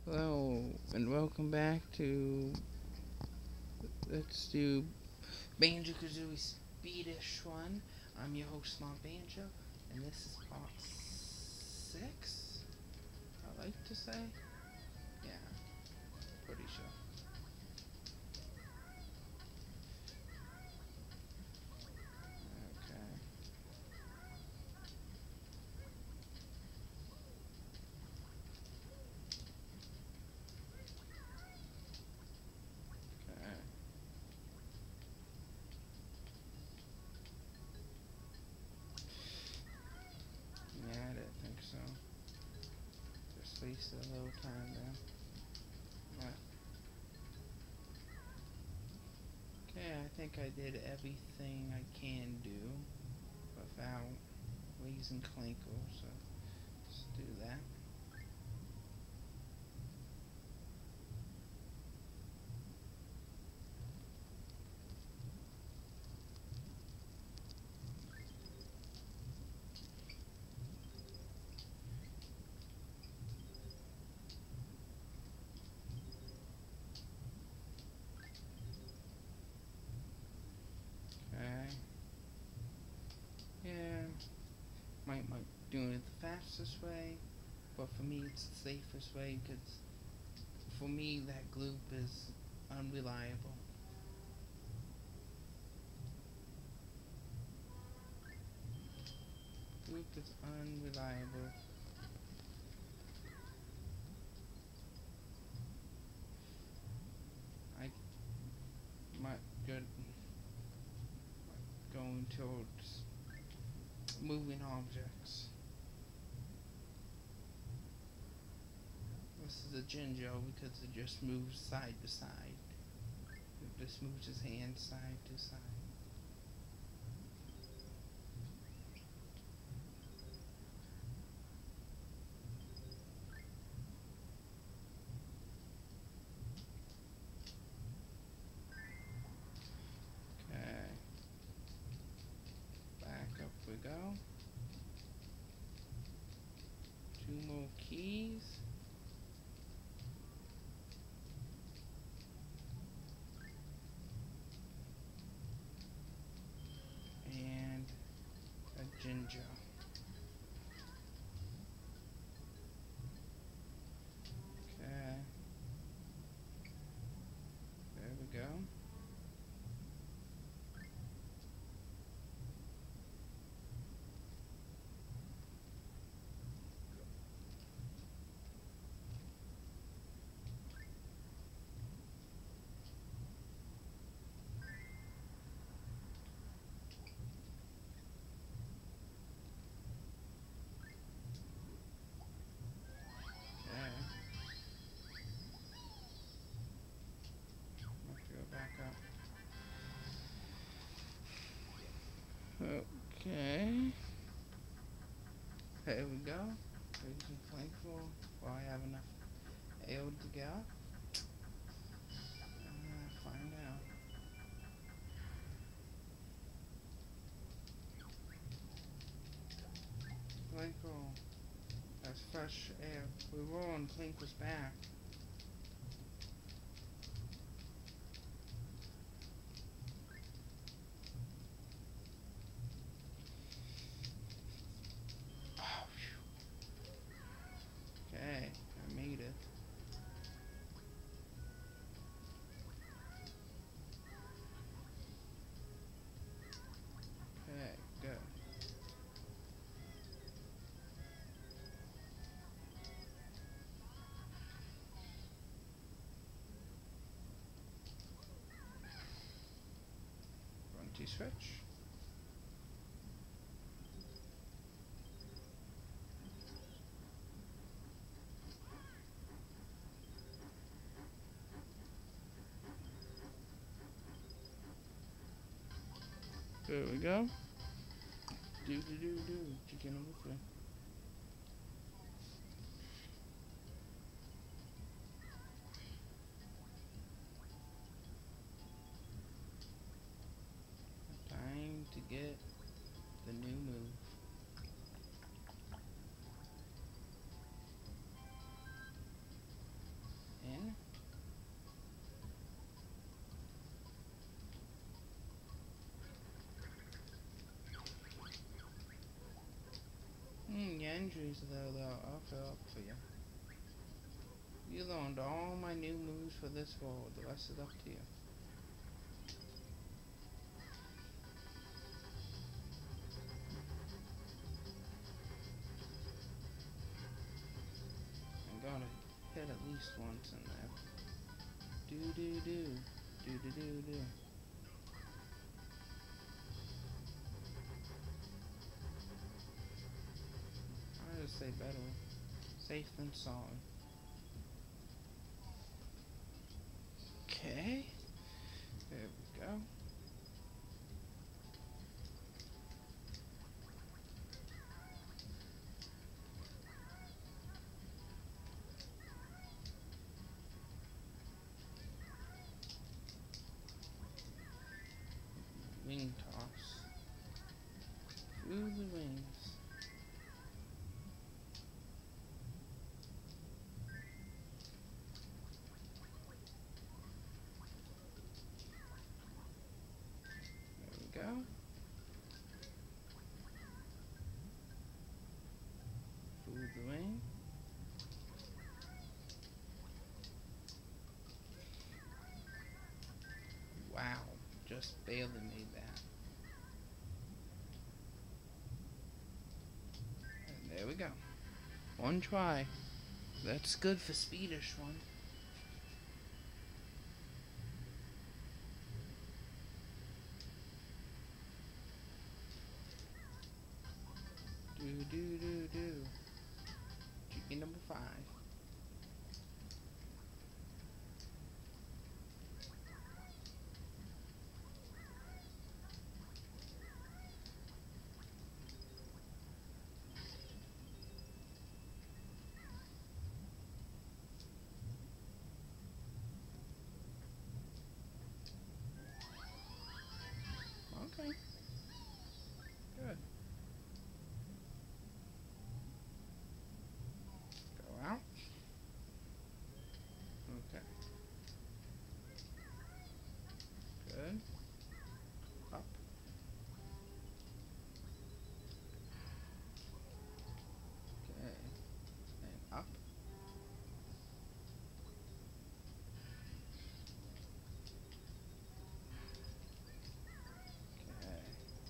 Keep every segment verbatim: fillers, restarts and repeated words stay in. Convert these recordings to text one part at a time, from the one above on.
Hello and welcome back to Let's Do Banjo Kazooie Speedish one. I'm your host, Mont Banjo, and this is part six. I like to say, yeah, pretty sure. Okay. Okay. Yeah, I didn't think so. Just wasted a little time there. Yeah. Okay, I think I did everything I can do without raising Clinkle, so let's do that. Okay. Yeah. Might might doing it the fastest way, but for me it's the safest way because for me that gloop is unreliable. Gloop is unreliable. I might good going towards moving objects. This is a Jinjo because it just moves side to side. It just moves his hand side to side. Okay. Back up we go. Two more keys. And a Jinjo. Okay. There we go. Okay. Have to go back up. Okay. There we go. Raising Thankful. Well, I have enough ale to go. I'm gonna find out. Thankful. That's fresh air. We were on Thankful's back. Oh, okay, I made it. Okay, good. Runty switch. There we go. Do do do do. Chicken number three. Time to get the new move. injuries, though, though, I'll fill up for you. You learned all my new moves for this world. The rest is up to you. I'm gonna hit at least once in there. Do do do. Do do do do. I just say better safe than sorry. Okay. There we go. Wing toss. Through the wings. There we go. Through the wing. Wow. Just barely made that. And there we go. One try. That's good for Speedish one. Do do do do. Chicken number five. Okay. Good. Go out. Okay. Good. Up. Okay. And up. Okay.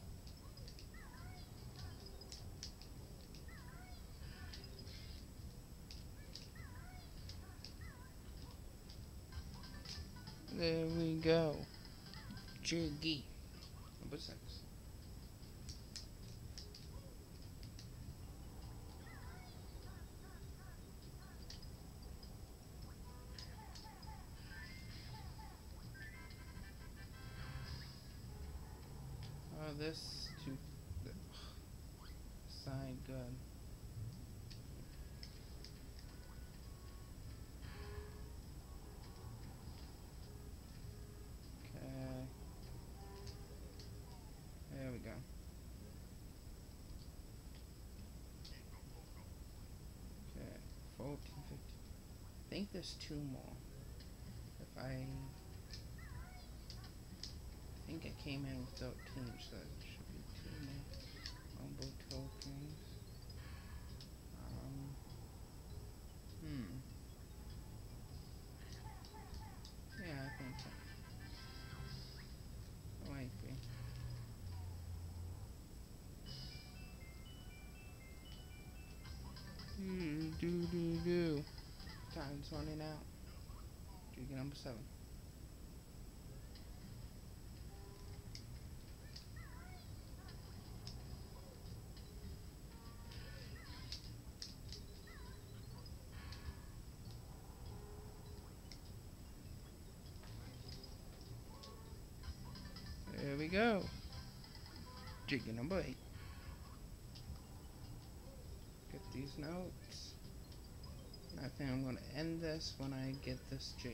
There we go. Jiggy. Number six. Oh, this two side good. Okay. There we go. Okay. fourteen, fifteen. I think there's two more. If I I think I came in with thirteen, so it should be two more combo tokens. Um, hmm. Yeah, I think so. It might be. Do do do do. Time's running out. Jiggy number seven. There we go. Jiggy number eight. Get these notes. I think I'm going to end this when I get this jiggy.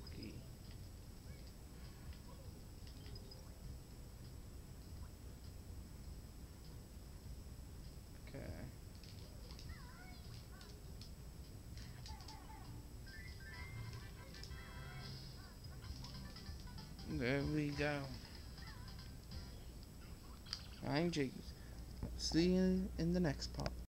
Okay. There we go. Nine jiggies. See you in the next part.